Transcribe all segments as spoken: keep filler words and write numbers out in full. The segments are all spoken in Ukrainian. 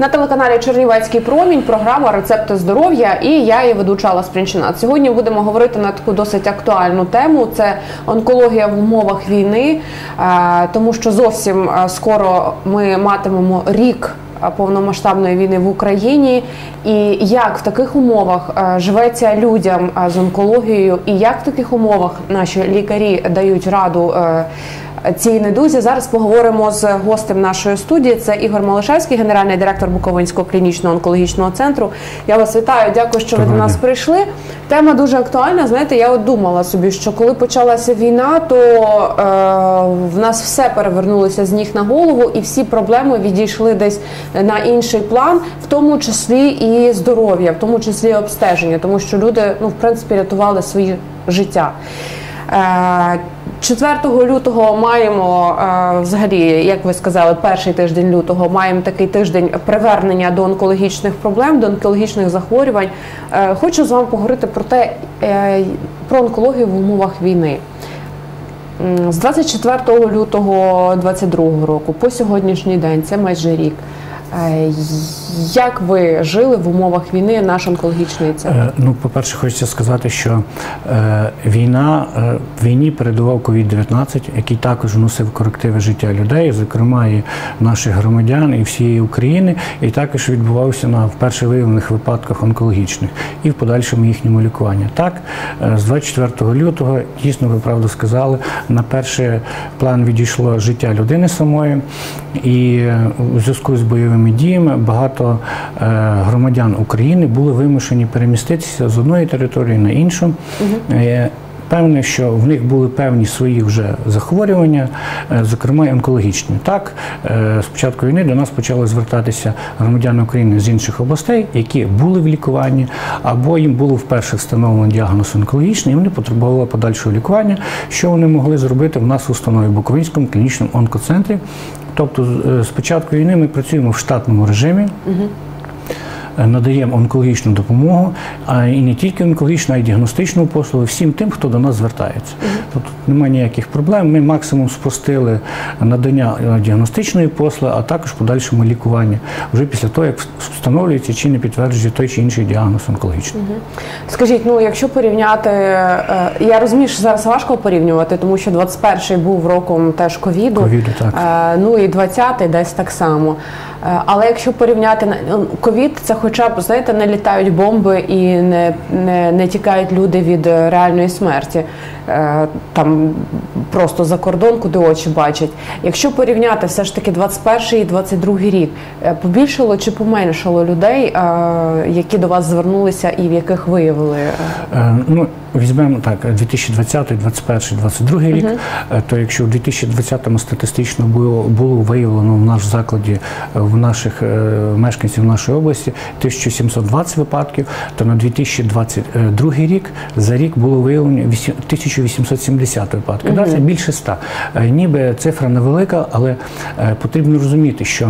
На телеканалі Чернівецький промінь програма «Рецепти здоров'я» і я її ведуча Алла Спринчина. Сьогодні будемо говорити на таку досить актуальну тему – це онкологія в умовах війни, тому що зовсім скоро ми матимемо рік повномасштабної війни в Україні, і як в таких умовах живеться людям з онкологією, і як в таких умовах наші лікарі дають раду цій недузі. Зараз поговоримо з гостем нашої студії. Це Ігор Малишевський, генеральний директор Буковинського клінічного онкологічного центру. Я вас вітаю, дякую, що ви до нас прийшли. Тема дуже актуальна. Знаєте, я от думала собі, що коли почалася війна, то е, в нас все перевернулося з ніг на голову, і всі проблеми відійшли десь на інший план, в тому числі і здоров'я, в тому числі і обстеження, тому що люди, ну, в принципі, рятували свої життя. четвертого лютого маємо, взагалі, як ви сказали, перший тиждень лютого, маємо такий тиждень привернення до онкологічних проблем, до онкологічних захворювань. Хочу з вами поговорити про те, про онкологію в умовах війни. З двадцять четвертого лютого двадцять другого року по сьогоднішній день, це майже рік. Як ви жили в умовах війни, наш онкологічний центр? Ну, по-перше, хочеться сказати, що е, війна, е, війні передував ковід дев'ятнадцять, який також вносив корективи життя людей, зокрема і наших громадян, і всієї України, і також відбувався на вперше виявлених випадках онкологічних і в подальшому їхньому лікуванні. Так, е, з двадцять четвертого лютого, дійсно, ви правду сказали, на перший план відійшло життя людини самої, і у зв'язку з бойовими діями багато е, громадян України були вимушені переміститися з одної території на іншу. Угу. Е, Певне, що в них були певні свої вже захворювання, зокрема і онкологічні. Так, з початку війни до нас почали звертатися громадяни України з інших областей, які були в лікуванні, або їм було вперше встановлено діагноз онкологічний, і вони потребували подальшого лікування, що вони могли зробити в нас в установі Буковинському клінічному онкоцентрі. Тобто, з початку війни ми працюємо в штатному режимі, угу. надаємо онкологічну допомогу, а і не тільки онкологічну, а й діагностичну послугу всім тим, хто до нас звертається. Uh-huh. Тобто немає ніяких проблем. Ми максимум спростили надання діагностичної послуги, а також подальшому лікування, вже після того, як встановлюється чи не підтверджує той чи інший діагноз онкологічний. Uh-huh. Скажіть, ну якщо порівняти, я розумію, що зараз важко порівнювати, тому що двадцять перший був роком теж ковіду, ковіду так. ну і двадцятий десь так само. Але якщо порівняти, ковід – це хоча б, знаєте, не літають бомби і не, не, не тікають люди від реальної смерті. Там просто за кордон, куди очі бачать. Якщо порівняти все ж таки двадцять перший і двадцять другий рік, побільшало чи поменшало людей, які до вас звернулися і в яких виявили? Ну, візьмемо так, дві тисячі двадцятий, двадцять перший, двадцять другий рік, uh-huh. то якщо в дві тисячі двадцятому статистично було, було виявлено в наш закладі, в наших мешканців нашої області тисяча сімсот двадцять випадків, то на дві тисячі двадцять другий рік за рік було виявлено тисяча вісімсот сімдесят випадків. Uh-huh. Це більше ста. Ніби цифра невелика, але потрібно розуміти, що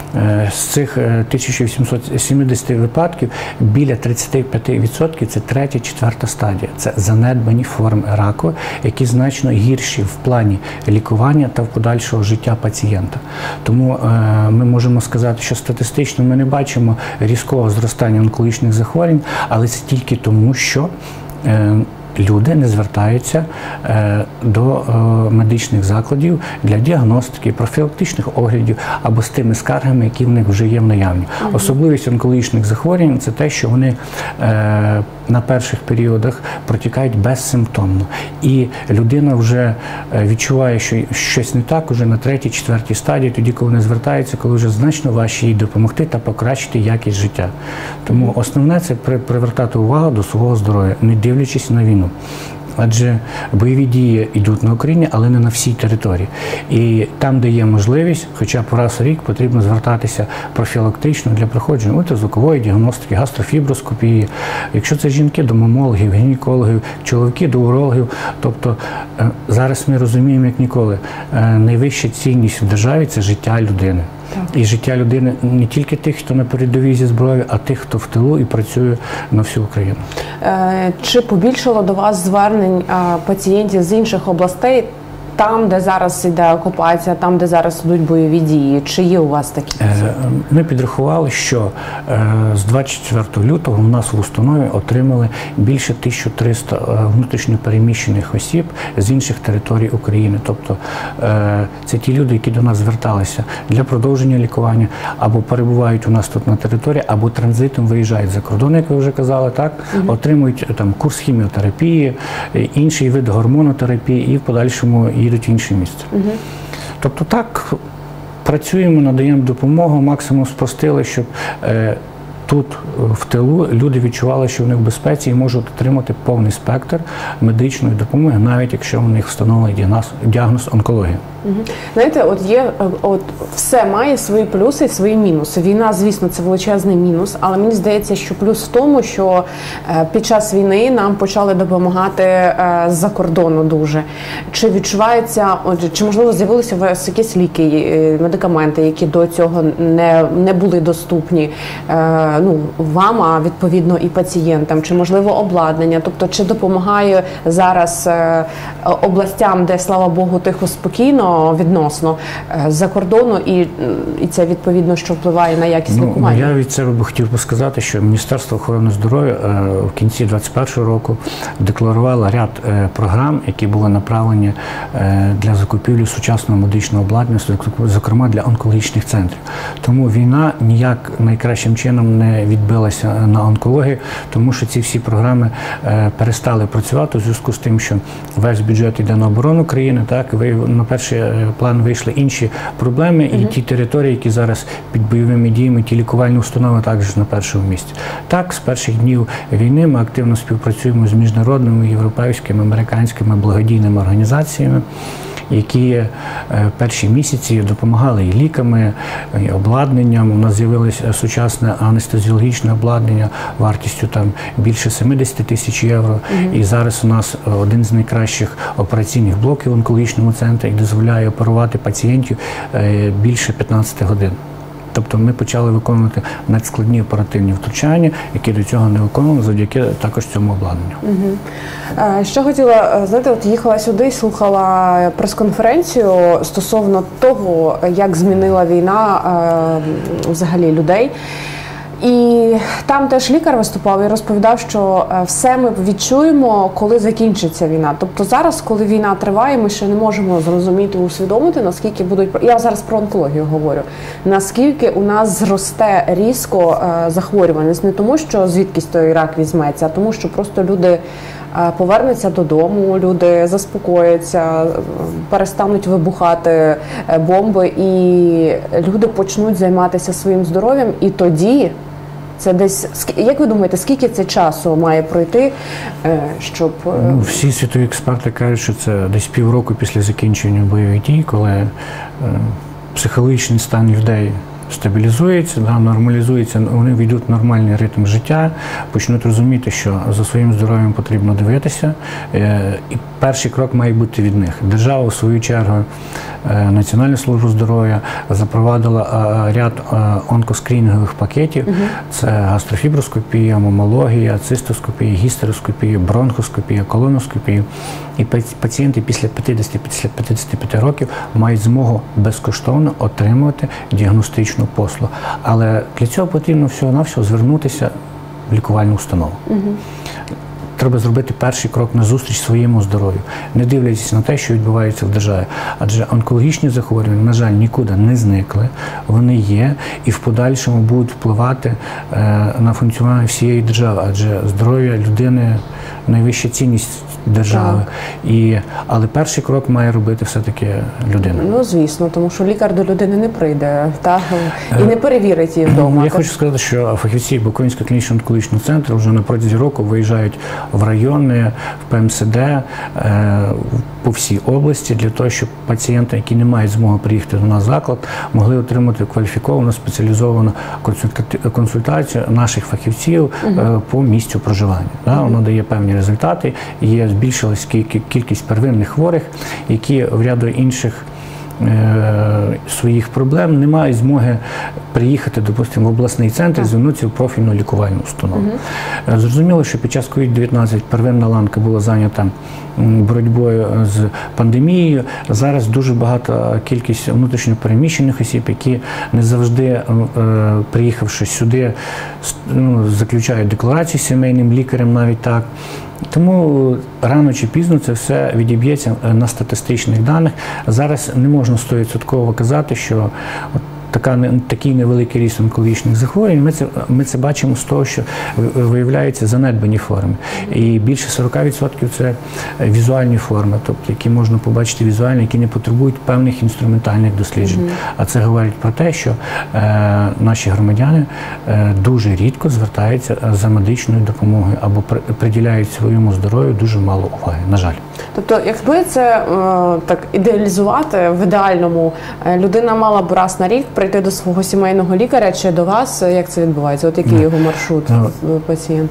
з цих тисяча вісімсот сімдесят випадків біля тридцять п'ять відсотків це третя, четверта стадія. Це занедбані форми раку, які значно гірші в плані лікування та в подальшого життя пацієнта. Тому е, ми можемо сказати, що статистично ми не бачимо різкого зростання онкологічних захворювань, але це тільки тому, що е, люди не звертаються е, до е, медичних закладів для діагностики, профілактичних оглядів або з тими скаргами, які в них вже є в наявні. Mm-hmm. Особливість онкологічних захворювань – це те, що вони е, на перших періодах протікають безсимптомно. І людина вже відчуває, що щось не так уже на третій, четвертій стадії, тоді, коли вони звертаються, коли вже значно важче їй допомогти та покращити якість життя. Тому основне – це привертати увагу до свого здоров'я, не дивлячись на війну. Адже бойові дії йдуть на Україні, але не на всій території. І там, де є можливість, хоча б раз у рік потрібно звертатися профілактично для проходження ультразвукової діагностики, гастрофіброскопії. Якщо це жінки, до мамологів, гінекологів, чоловіки до урологів. Тобто зараз ми розуміємо, як ніколи, найвища цінність в державі – це життя людини. Так. І життя людини не тільки тих, хто на передовій зі зброєю, а тих, хто в тилу і працює на всю Україну. Чи побільшало до вас звернень пацієнтів з інших областей там, де зараз іде окупація, там, де зараз ідуть бойові дії? Чи є у вас такі? Ми підрахували, що з двадцять четвертого лютого у нас в установі отримали більше тисяча триста внутрішньопереміщених осіб з інших територій України. Тобто це ті люди, які до нас зверталися для продовження лікування, або перебувають у нас тут на території, або транзитом виїжджають за кордон, як ви вже казали, так? Угу. Отримують там курс хіміотерапії, інший вид гормонотерапії і в подальшому їдуть в інше місце. Угу. Тобто так, працюємо, надаємо допомогу, максимум спростили, щоб е, тут в тилу люди відчували, що вони в безпеці і можуть отримати повний спектр медичної допомоги, навіть якщо у них встановлений діагноз, діагноз онкології. Угу. Знаєте, от є, от все має свої плюси і свої мінуси. Війна, звісно, це величезний мінус, але мені здається, що плюс в тому, що під час війни нам почали допомагати з-за кордону дуже. Чи відчувається, от, чи можливо з'явилися у вас якісь ліки, медикаменти, які до цього не, не були доступні ну, вам, а відповідно і пацієнтам, чи можливо обладнання, тобто чи допомагає зараз областям, де, слава Богу, тихо, спокійно, відносно з-за кордону, і, і це відповідно, що впливає на якість ну, лікування? Я від себе би хотів би сказати, що Міністерство охорони здоров'я в кінці двадцять першого року декларувало ряд програм, які були направлені для закупівлі сучасного медичного обладнання, зокрема для онкологічних центрів. Тому війна ніяк найкращим чином не відбилася на онкології, тому що ці всі програми перестали працювати у зв'язку з тим, що весь бюджет йде на оборону країни, так, ви на перший план вийшли інші проблеми, і mm-hmm. ті території, які зараз під бойовими діями, ті лікувальні установи також на першому місці. Так, з перших днів війни ми активно співпрацюємо з міжнародними, європейськими, американськими благодійними організаціями, які перші місяці допомагали і ліками, і обладнанням. У нас з'явилося сучасне анестезіологічне обладнання вартістю там більше сімдесят тисяч євро. Mm-hmm. І зараз у нас один з найкращих операційних блоків в онкологічному центрі, який дозволяє оперувати пацієнтів більше п'ятнадцять годин. Тобто ми почали виконувати надскладні оперативні втручання, які до цього не виконували завдяки також цьому обладнанню. Угу. Що хотіла, знаєте, от їхала сюди, слухала прес-конференцію стосовно того, як змінила війна е, взагалі людей. І там теж лікар виступав і розповідав, що все ми відчуємо, коли закінчиться війна. Тобто зараз, коли війна триває, ми ще не можемо зрозуміти, усвідомити, наскільки будуть... Я зараз про онкологію говорю. Наскільки у нас зросте різко захворюваність. Не тому, що звідкись той рак візьметься, а тому, що просто люди повернуться додому, люди заспокояться, перестануть вибухати бомби, і люди почнуть займатися своїм здоров'ям, і тоді це десь, як ви думаєте, скільки це часу має пройти, щоб... Ну, всі світові експерти кажуть, що це десь півроку після закінчення бойових дій, коли е, психологічний стан людей стабілізується, да, нормалізується, вони війдуть в нормальний ритм життя, почнуть розуміти, що за своїм здоров'ям потрібно дивитися. Е, і перший крок має бути від них. Держава, у свою чергу, е, Національна служба здоров'я запровадила е, ряд е, онкоскрінінгових пакетів. Угу. Це гастрофіброскопія, мамологія, цистоскопія, гістероскопія, бронхоскопія, колоноскопія. І пацієнти після п'ятдесяти - п'ятдесяти п'яти років мають змогу безкоштовно отримувати діагностичну послугу. Але для цього потрібно всього-навсього звернутися в лікувальну установу. Угу. Треба зробити перший крок назустріч своєму здоров'ю, не дивлячись на те, що відбувається в державі. Адже онкологічні захворювання, на жаль, нікуди не зникли, вони є і в подальшому будуть впливати е, на функціонування всієї держави, адже здоров'я людини – найвища цінність держави. І, але перший крок має робити все-таки людина. Ну, звісно, тому що лікар до людини не прийде, так? І не перевірить її вдома. Я хочу сказати, що фахівці Буковинського клінічного онкологічного центру вже на протязі року виїжджають в райони, в Пе Ем Се Де, по всій області, для того, щоб пацієнти, які не мають змоги приїхати до нас в заклад, могли отримати кваліфіковану, спеціалізовану консультацію наших фахівців угу. по місцю проживання. Угу. Воно дає певні результати, є збільшилась кількість первинних хворих, які в ряду інших своїх проблем, не мають змоги приїхати, допустимо, в обласний центр і звернутися в профільну лікувальну установу. Uh-huh. Зрозуміло, що під час ковід дев'ятнадцять первинна ланка була зайнята боротьбою з пандемією. Зараз дуже багата кількість внутрішньопереміщених осіб, які не завжди, приїхавши сюди, ну, заключають декларацію з сімейним лікарем, навіть так. Тому рано чи пізно це все відіб'ється на статистичних даних. Зараз не можна сто відсотків казати, що от така, такий невеликий ріст онкологічних захворювань. Ми це, ми це бачимо з того, що виявляються занедбані форми. І більше сорок відсотків це візуальні форми, тобто які можна побачити візуально, які не потребують певних інструментальних досліджень. Mm-hmm. А це говорить про те, що е, наші громадяни е, дуже рідко звертаються за медичною допомогою або при, приділяють своєму здоров'ю дуже мало уваги, на жаль. Тобто, якби це е, так ідеалізувати, в ідеальному, е, людина мала б раз на рік прийти до свого сімейного лікаря чи до вас, як це відбувається? От який його маршрут no. пацієнт?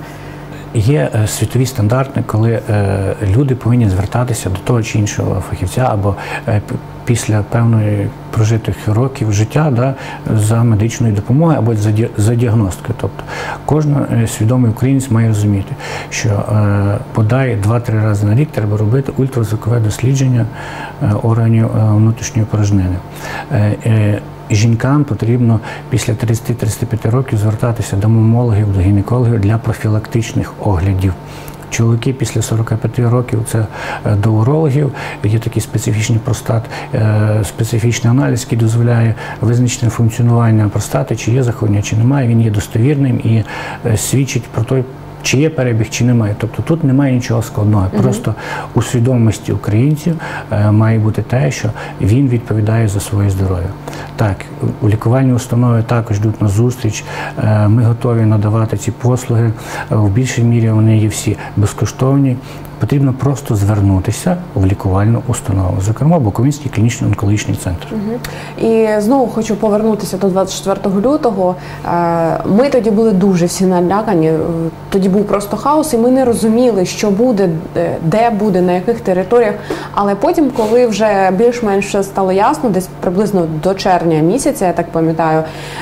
Є світові стандарти, коли е, люди повинні звертатися до того чи іншого фахівця або е, після певної прожитих років життя, да, за медичною допомогою або за, за діагностикою. Тобто кожен свідомий українець має розуміти, що е, бодай два-три рази на рік треба робити ультразвукове дослідження е, органів е, внутрішньої порожнини. Е, е, Жінкам потрібно після тридцяти-тридцяти п'яти років звертатися до мамологів, до гінекологів для профілактичних оглядів. Чоловіки після сорока п'яти років це до урологів, є такий специфічний простат, специфічний аналіз, який дозволяє визначити функціонування простати, чи є захворювання, чи немає, він є достовірним і свідчить про той, чи є перебіг, чи немає. Тобто тут немає нічого складного. Uh-huh. Просто у свідомості українців е, має бути те, що він відповідає за своє здоров'я. Так, у лікувальній установі також йдуть на зустріч. Е, ми готові надавати ці послуги. Е, в більшій мірі вони є всі безкоштовні. Потрібно просто звернутися в лікувальну установу, зокрема Буковинський клінічний онкологічний центр. Угу. І знову хочу повернутися до двадцять четвертого лютого. Ми тоді були дуже всі налякані, тоді був просто хаос, і ми не розуміли, що буде, де буде, на яких територіях. Але потім, коли вже більш-менш стало ясно, десь приблизно до червня місяця, я так пам'ятаю,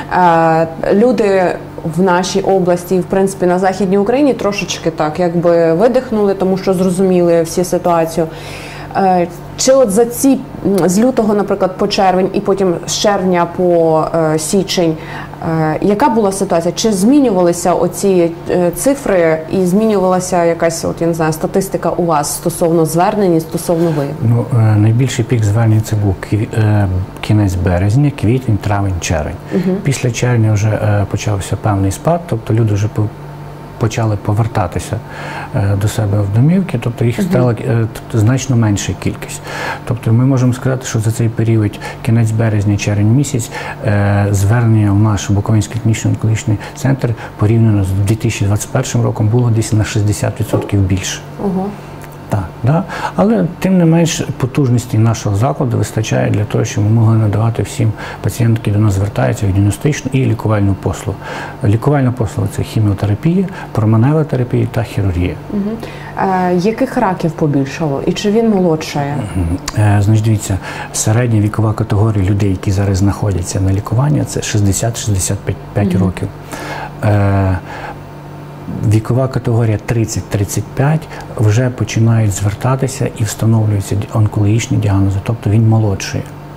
люди в нашій області, в принципі, на Західній Україні трошечки так, якби видихнули, тому що зрозуміли всі ситуацію. Чи от за ці, з лютого, наприклад, по червень і потім з червня по е, січень, е, яка була ситуація? Чи змінювалися оці е, цифри і змінювалася якась, от я не знаю, статистика у вас стосовно звернень, стосовно виявлень? Ну, е, найбільший пік звернень це був кві, е, кінець березня, квітень, травень, червень. Угу. Після червня вже е, почався певний спад, тобто люди вже почали повертатися е, до себе в домівки, тобто їх стало е, значно менша кількість. Тобто ми можемо сказати, що за цей період, кінець березня, червень місяць, е, звернення в наш Буковинський клінічний онкологічний центр порівняно з дві тисячі двадцять першим роком було десь на шістдесят відсотків більше. Угу. Так, да? Але тим не менш потужності нашого закладу вистачає для того, щоб ми могли надавати всім пацієнтам, які до нас звертаються, діагностичну і лікувальну послугу. Лікувальна послуга – це хіміотерапія, променева терапія та хірургія. Угу. Е, яких раків побільшало і чи він молодшає? Е, значить, дивіться, середня вікова категорія людей, які зараз знаходяться на лікуванні, це шістдесят-шістдесят п'ять угу. років. Е, Вікова категорія тридцять-тридцять п'ять вже починають звертатися і встановлюються онкологічні діагнози, тобто він молодший.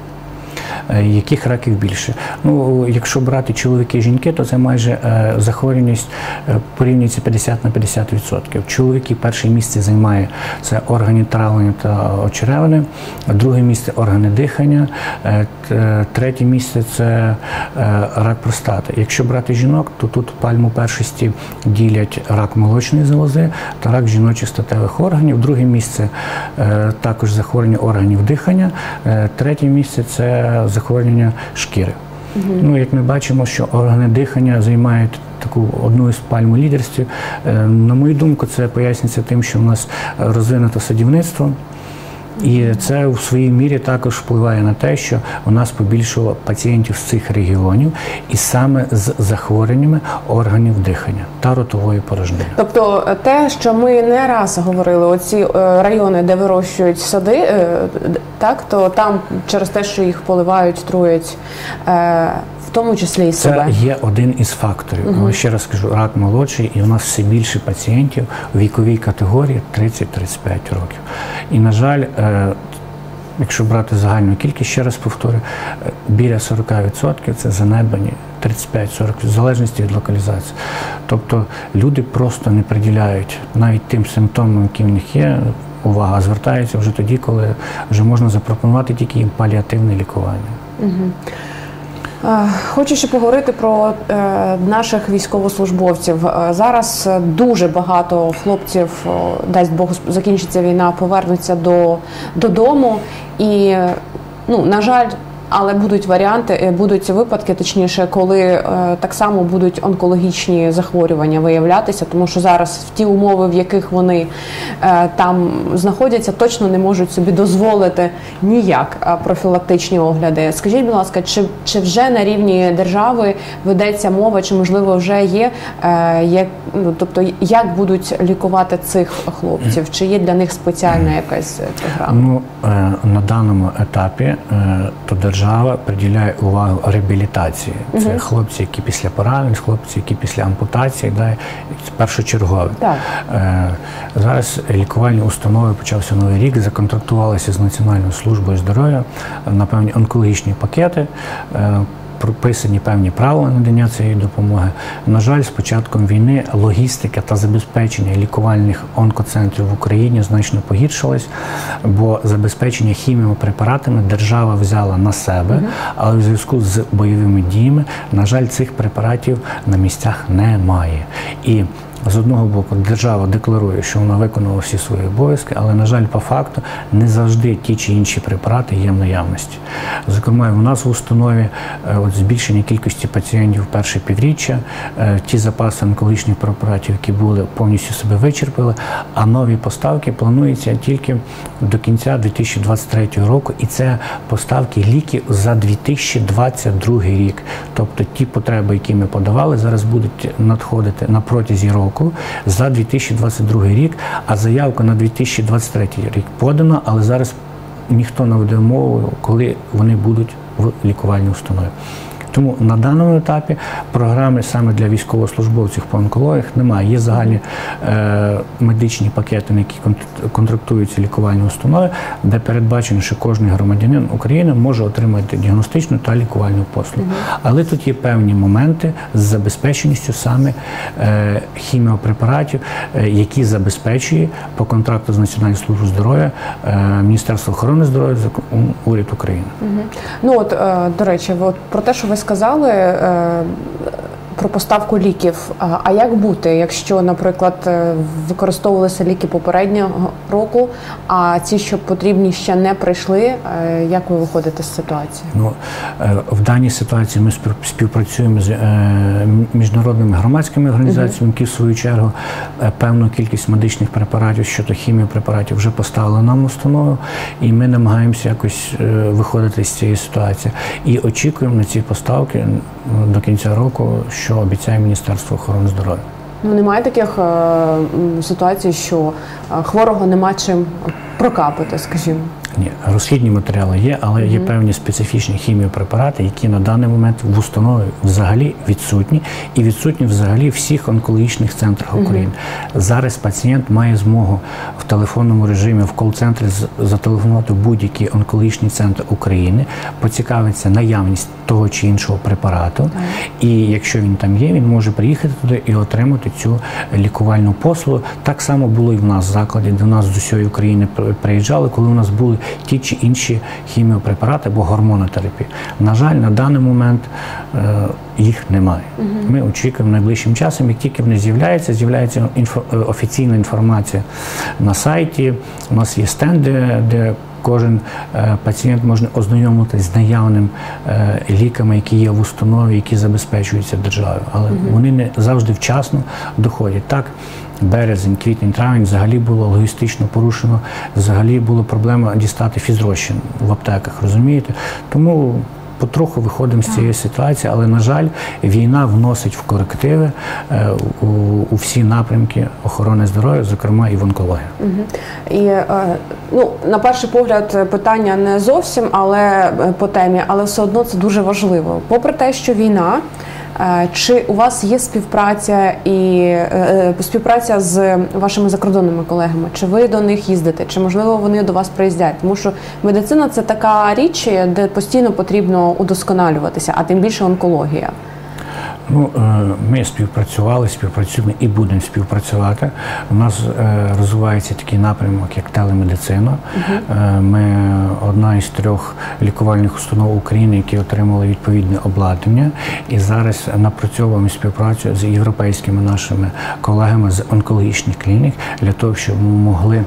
Яких раків більше? Ну, якщо брати чоловіки і жінки, то це майже е, захворюваність е, порівнюється п'ятдесят на п'ятдесят відсотків. Чоловіки перше місце займає це органи травлення та очеревини, друге місце органи дихання, е, третє місце це е, рак простати. Якщо брати жінок, то тут пальму першості ділять рак молочної залози та рак жіночих статевих органів. Друге місце е, також захворювання органів дихання, е, третє місце це захворювання шкіри. Угу. Ну, як ми бачимо, що органи дихання займають таку одну із пальм лідерстві. На мою думку, це пояснюється тим, що в нас розвинуто садівництво, І це в своїй мірі також впливає на те, що у нас побільшало пацієнтів з цих регіонів і саме з захворюваннями органів дихання та ротової порожнини. Тобто те, що ми не раз говорили, оці райони, де вирощують сади, так, то там через те, що їх поливають, труять, в тому числі і себе. Це є один із факторів. Угу. Ще раз скажу, рак молодший, і у нас все більше пацієнтів у віковій категорії тридцять - тридцять п'ять років. І, на жаль, якщо брати загальну кількість, ще раз повторю, біля сорок відсотків це занедбані, тридцять п'ять - сорок відсотків, в залежності від локалізації. Тобто люди просто не приділяють навіть тим симптомам, які в них є, увага, звертаються вже тоді, коли вже можна запропонувати тільки їм паліативне лікування. Угу. Хочу ще поговорити про е, наших військовослужбовців. Зараз дуже багато хлопців, дасть Бог, закінчиться війна, повернуться до, додому. І, ну, на жаль, але будуть варіанти, будуть випадки, точніше, коли е, так само будуть онкологічні захворювання виявлятися, тому що зараз в ті умови, в яких вони е, там знаходяться, точно не можуть собі дозволити ніяк профілактичні огляди. Скажіть, будь ласка, чи, чи вже на рівні держави ведеться мова, чи можливо вже є, е, як, ну, тобто як будуть лікувати цих хлопців? Чи є для них спеціальна якась програма? Ну, е, на даному етапі е, то держава Держава приділяє увагу реабілітації. Це uh-huh. хлопці, які після поранень, хлопці, які після ампутації, да, першочергові. Так. Е, зараз лікувальні установи, почався новий рік, законтрактувалися з Національною службою здоров'я на певні онкологічні пакети. Е, прописані певні правила надання цієї допомоги. На жаль, з початком війни логістика та забезпечення лікувальних онкоцентрів в Україні значно погіршилось, бо забезпечення хіміопрепаратами держава взяла на себе, але в зв'язку з бойовими діями, на жаль, цих препаратів на місцях немає. І з одного боку, держава декларує, що вона виконала всі свої обов'язки, але, на жаль, по факту, не завжди ті чи інші препарати є в наявності. Зокрема, у нас в установі от, збільшення кількості пацієнтів в перше півріччя, ті запаси онкологічних препаратів, які були, повністю себе вичерпали, а нові поставки плануються тільки до кінця дві тисячі двадцять третього року, і це поставки ліків за дві тисячі двадцять другий рік. Тобто ті потреби, які ми подавали, зараз будуть надходити на протязі року за дві тисячі двадцять другий рік, а заявка на дві тисячі двадцять третій рік подана, але зараз ніхто не веде мову, коли вони будуть в лікувальній установі. Тому на даному етапі програми саме для військовослужбовців по онкологіях немає. Є загальні е, медичні пакети, на які контрактуються лікувальні установи, де передбачено, що кожен громадянин України може отримати діагностичну та лікувальну послугу. Mm-hmm. Але тут є певні моменти з забезпеченістю саме е, хіміопрепаратів, е, які забезпечує по контракту з Національною службою здоров'я е, Міністерство охорони здоров'я, уряд України. Mm-hmm. Ну от, е, до речі, от про те, що ви сказали е, про поставку ліків. А як бути, якщо, наприклад, використовувалися ліки попереднього року, а ці, що потрібні, ще не прийшли? Як ви виходите з ситуації? Ну, в даній ситуації ми співпрацюємо з міжнародними громадськими організаціями, які, в свою чергу, певну кількість медичних препаратів, щодо хіміопрепаратів, вже поставили нам в установу, і ми намагаємося якось виходити з цієї ситуації. І очікуємо на ці поставки до кінця року, що обіцяє Міністерство охорони здоров'я. Ну, немає таких е, ситуацій, що хворого нема чим прокапати, скажімо? Ні, розхідні матеріали є, але є певні специфічні хіміопрепарати, які на даний момент в установі взагалі відсутні, і відсутні взагалі в всіх онкологічних центрах України. Uh-huh. Зараз пацієнт має змогу в телефонному режимі в кол-центрі зателефонувати в будь-який онкологічний центр України, поцікавитися наявність того чи іншого препарату, uh-huh. і якщо він там є, він може приїхати туди і отримати цю лікувальну послугу. Так само було і в нас в закладі, де в нас з усієї України приїжджали, коли у нас були ті чи інші хіміопрепарати або гормонотерапія. На жаль, на даний момент е, їх немає. Угу. Ми очікуємо найближчим часом, як тільки вони з'являються, з'являється інфо, офіційна інформація на сайті. У нас є стенди, де кожен е, пацієнт може ознайомитися з наявним е, ліками, які є в установі, які забезпечуються державою. Але угу. вони не завжди вчасно доходять. Так, березень, квітень, травень взагалі було логістично порушено, взагалі була проблема дістати фізрозчин в аптеках, розумієте? Тому потроху виходимо з цієї ситуації, але, на жаль, війна вносить в корективи е, у, у всі напрямки охорони здоров'я, зокрема і в онкологію. Угу. І, е, ну, на перший погляд, питання не зовсім, але по темі, але все одно це дуже важливо. Попри те, що війна, е, чи у вас є співпраця і е, співпраця з вашими закордонними колегами? Чи ви до них їздите? Чи, можливо, вони до вас приїздять? Тому що медицина – це така річ, де постійно потрібно удосконалюватися, а тим більше онкологія. Ну, ми співпрацювали, співпрацюємо і будемо співпрацювати. У нас розвивається такий напрямок, як телемедицина. Uh-huh. Ми одна із трьох лікувальних установ України, які отримали відповідне обладнання. І зараз напрацьовуємо співпрацю з європейськими нашими колегами з онкологічних клінік для того, щоб ми могли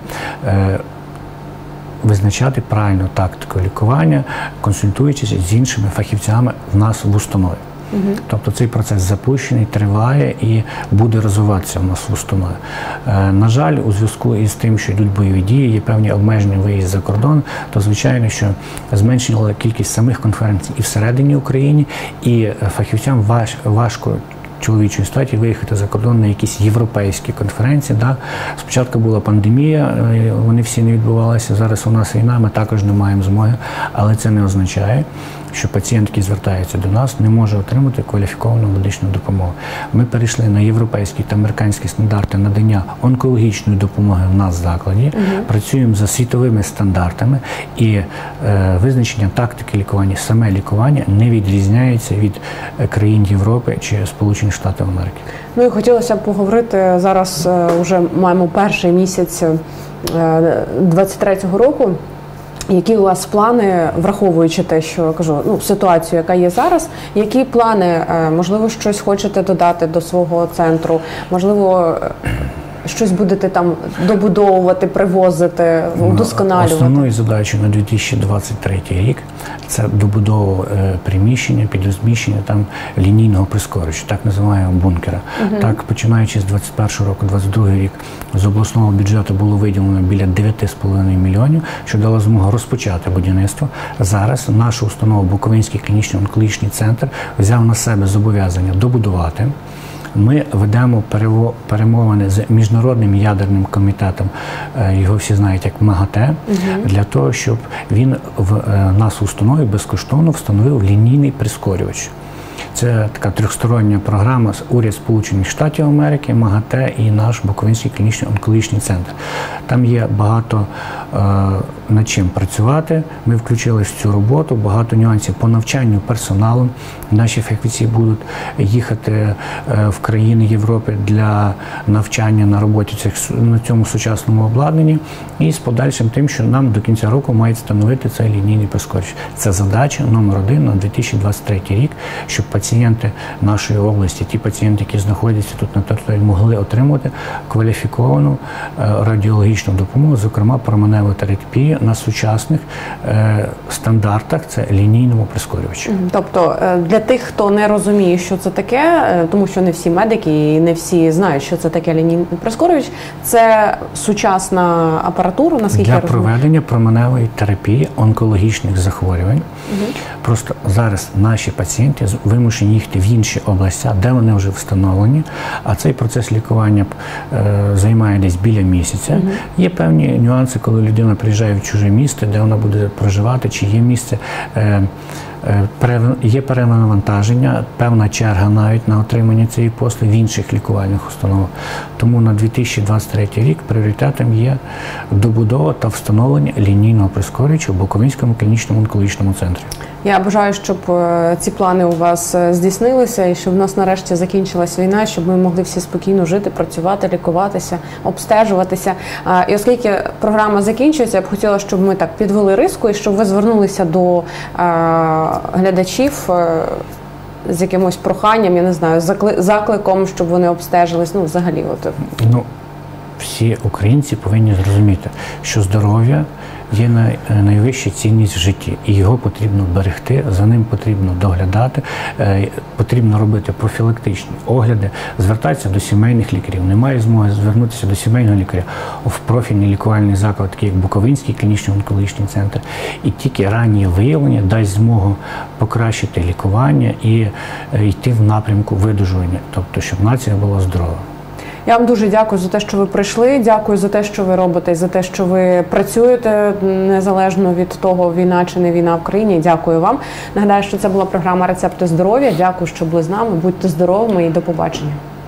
визначати правильну тактику лікування, консультуючись з іншими фахівцями в нас в установі. Угу. Тобто цей процес запущений, триває і буде розвиватися в нас в установі. Е, на жаль, у зв'язку із тим, що йдуть бойові дії, є певні обмеження виїзд за кордон, то звичайно, що зменшила кількість самих конференцій і всередині України, і фахівцям важ, важко чоловічої статі виїхати за кордон на якісь європейські конференції. Да? Спочатку була пандемія, вони всі не відбувалися, зараз у нас війна, ми також не маємо змоги, але це не означає, що пацієнт, який звертається до нас, не може отримати кваліфіковану медичну допомогу. Ми перейшли на європейські та американські стандарти надання онкологічної допомоги в нас в закладі, угу. працюємо за світовими стандартами, і е, визначення тактики лікування, саме лікування не відрізняється від країн Європи чи Сполучених Штатів Америки. Ну і хотілося б поговорити, зараз вже маємо перший місяць двадцять третього року. Які у вас плани, враховуючи те, що кажу, ну, ситуацію, яка є зараз, які плани, можливо, щось хочете додати до свого центру, можливо, щось будете там добудовувати, привозити, вдосконалювати? Основною задачею на дві тисячі двадцять третій рік це добудова приміщення, підрозміщення там лінійного прискорювача, так називаємо бункера. Uh-huh. Так, починаючи з двадцять першого року, двадцять другий рік, з обласного бюджету було виділено біля дев'ять з половиною мільйонів, що дало змогу розпочати будівництво. Зараз наша установа Буковинський клінічний онкологічний центр взяв на себе зобов'язання добудувати. Ми ведемо перемовини з Міжнародним ядерним комітетом, його всі знають як МАГАТЕ, угу. для того, щоб він в нас в установі безкоштовно встановив лінійний прискорювач. Це така трьохстороння програма з уряд Сполучених Штатів Америки, МАГАТЕ і наш Буковинський клінічний онкологічний центр. Там є багато е, над чим працювати. Ми включилися в цю роботу, багато нюансів по навчанню персоналу. Наші фахівці будуть їхати е, в країни Європи для навчання на роботі цих, на цьому сучасному обладнанні. І з подальшим тим, що нам до кінця року мають встановити цей лінійний прискорювач. Це задача номер один на дві тисячі двадцять третій рік, щоб пацієнти нашої області, ті пацієнти, які знаходяться тут на території, могли отримати кваліфіковану радіологічну допомогу, зокрема променеву терапію на сучасних е, стандартах, це лінійному прискорювачі. Тобто для тих, хто не розуміє, що це таке, тому що не всі медики і не всі знають, що це таке лінійний прискорювач, це сучасна апаратура, наскільки для я розумію? Для проведення променевої терапії онкологічних захворювань. Угу. Просто зараз наші пацієнти вимушені їхати в інші області, де вони вже встановлені, а цей процес лікування е, займає десь біля місяця. Угу. Є певні нюанси, коли людина приїжджає в чуже місто, де вона буде проживати, чи є місце, е, е, є перенавантаження, певна черга навіть на отримання цієї послуги в інших лікувальних установах. Тому на дві тисячі двадцять третій рік пріоритетом є добудова та встановлення лінійного прискорювача в Буковинському клінічному онкологічному центрі. Я бажаю, щоб ці плани у вас здійснилися і щоб в нас нарешті закінчилась війна, щоб ми могли всі спокійно жити, працювати, лікуватися, обстежуватися. І оскільки програма закінчується, я б хотіла, щоб ми так підвели риску і щоб ви звернулися до глядачів з якимось проханням, я не знаю, закликом, щоб вони обстежились, ну взагалі. От. Ну, всі українці повинні зрозуміти, що здоров'я є найвища цінність в житті, і його потрібно берегти, за ним потрібно доглядати, потрібно робити профілактичні огляди, звертатися до сімейних лікарів. Немає змоги звернутися до сімейного лікаря в профільний лікувальний заклад, такий як Буковинський клінічний онкологічний центр, і тільки раннє виявлення дасть змогу покращити лікування і йти в напрямку видужування, тобто щоб нація була здорова. Я вам дуже дякую за те, що ви прийшли, дякую за те, що ви робите, за те, що ви працюєте незалежно від того, війна чи не війна в країні. Дякую вам. Нагадаю, що це була програма «Рецепти здоров'я». Дякую, що були з нами. Будьте здоровими і до побачення.